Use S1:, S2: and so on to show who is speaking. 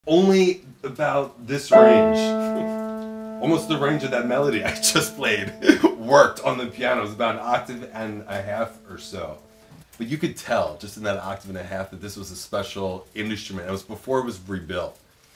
S1: only about this range, almost the range of that melody I just played, worked on the piano. It was about an octave and a half or so. But you could tell just in that octave and a half that this was a special instrument. It was before it was rebuilt.